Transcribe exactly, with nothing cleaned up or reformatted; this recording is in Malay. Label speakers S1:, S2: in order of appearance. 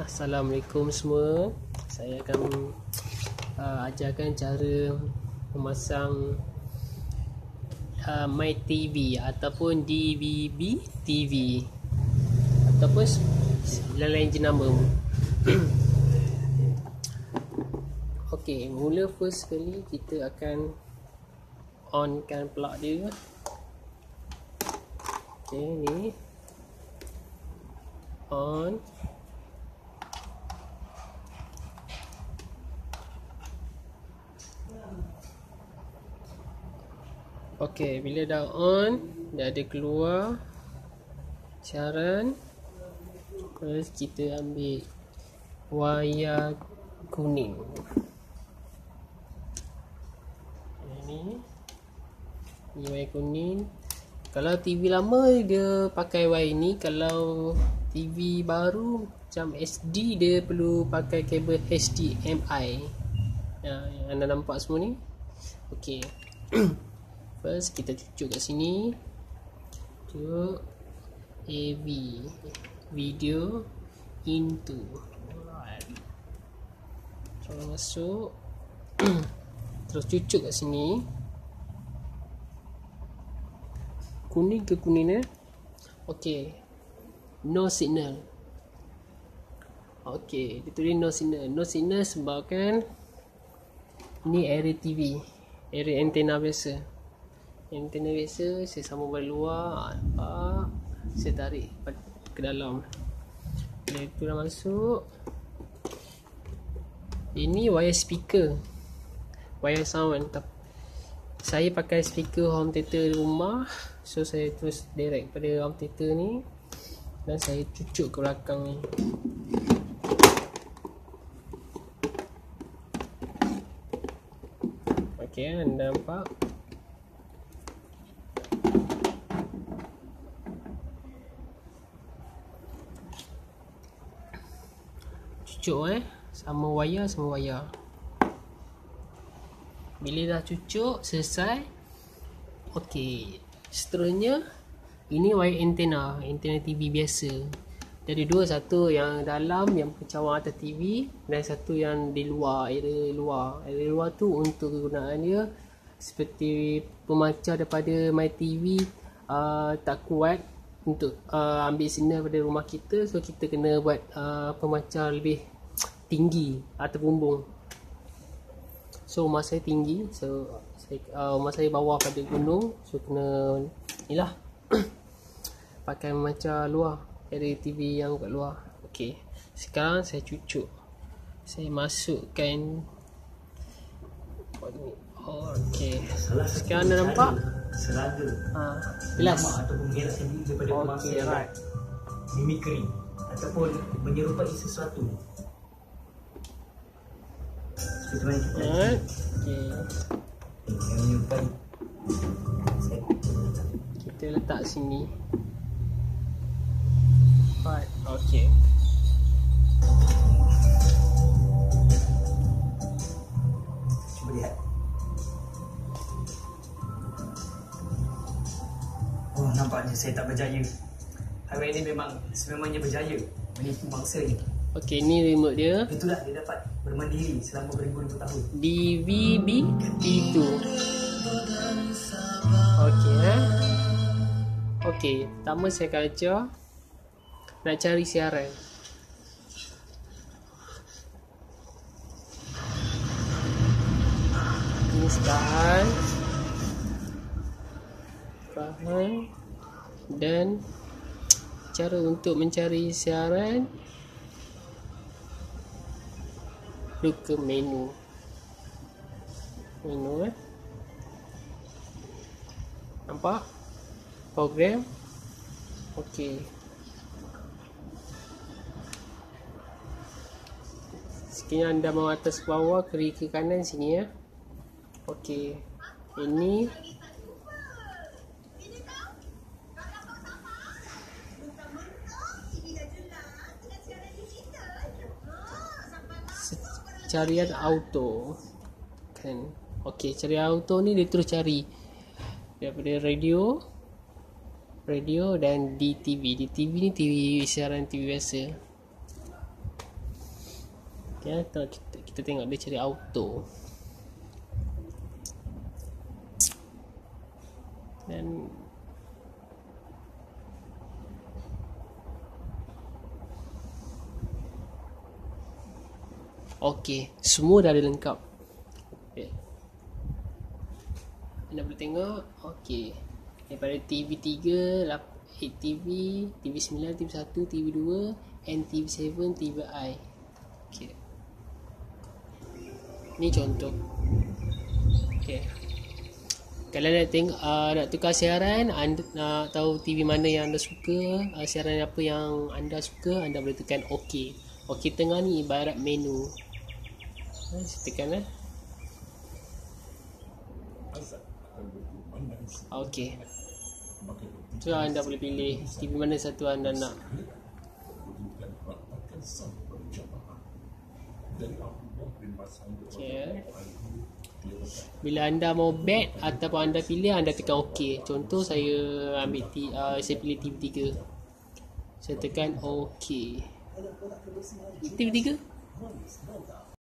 S1: Assalamualaikum semua. Saya akan uh, ajarkan cara memasang uh, My T V ataupun D V B T V ataupun lain-lain jenama. Okey, mula first sekali kita akan onkan plug dia. Okey, ni on. Okey, bila dah on, dah ada keluar siaran. Terus kita ambil wayar kuning. Ini Ni wayar kuning. Kalau T V lama dia pakai wayar ni. Kalau T V baru macam H D dia perlu pakai kabel H D M I. Ya, yang anda nampak semua ni. Okey. First kita cucuk kat sini. Cucuk A V, video into. Alright. Terus masuk. Terus cucuk kat sini. Kuning ke kuning eh? Okey. No signal. Okey, dia tulis no signal. No signal sebabkan ni area T V, area antena biasa. Antena biasa saya sambung balik luar, nampak, saya tarik ke dalam. Bila itu dah masuk, ini wire speaker, wire sound. Saya pakai speaker home theater di rumah, so saya terus direct pada home theater ni dan saya cucuk ke belakang ni. Okey, anda nampak? Cucuk eh, sama wayar sama wayar. Bila dah cucuk selesai, okey, seterusnya ini wayar antena, antena T V biasa. Jadi dua, satu yang dalam yang pencawang atas T V dan satu yang di luar, area luar. Area luar tu untuk kegunaan dia seperti pemancar daripada My T V uh, tak kuat untuk uh, ambil signal pada rumah kita, so kita kena buat uh, pemancar lebih tinggi atau bumbung. So rumah saya tinggi, so saya, uh, rumah saya bawah pada gunung, so kena inilah pakai pemancar luar, area T V yang kat luar. Okey, sekarang saya cucuk, saya masukkan. Okey, sekarang anda nampak
S2: serada
S1: ha, jelas
S2: ataupun mengelak sendiri daripada
S1: okay,
S2: masa
S1: right.
S2: mimikri ataupun menyerupai sesuatu. Sesuatu yang kita
S1: right. Okay.
S2: yang menyerupai.
S1: Kita letak sini. Right, okey.
S2: Cuba lihat. Oh, nampaknya saya tak berjaya. Haiwan ini memang sememangnya berjaya menipu mangsanya.
S1: Okey, ni remote dia.
S2: Itulah dia dapat bermandiri selama beribu-ribu tahun.
S1: D V B itu. Okey eh. Okey, pertama saya akan ajar nak cari siaran. Ini sekarang faham. Dan cara untuk mencari siaran, look ke menu. Menu eh. Nampak? Program. Okey. Sekiranya anda mau atas ke bawah, kiri ke kanan sini ya. Okey. Ini carian auto kan. Okey, carian auto ni dia terus cari daripada radio, radio dan D T V. D T V ni T V siaran T V biasa. Okay, kita, kita tengok dia cari auto. Dan okey, semua dah ada lengkap. Okay. Anda boleh tengok. Okey, daripada T V tiga, lapan T V, T V sembilan, T V satu, T V dua, and T V tujuh, T V I. Okey, ni contoh. Okey, kalau nak tengok, uh, nak tukar siaran, anda nak tahu T V mana yang anda suka, uh, siaran apa yang anda suka, anda boleh tekan OK. OK tengah ni ibarat menu. uh, Saya tekan eh. OK, so anda boleh pilih T V mana satu anda nak. Okay. Bila anda mau back ataupun anda pilih, anda tekan OK. Contoh saya ambil t, uh, saya pilih T V tiga. Saya tekan OK. T V tiga.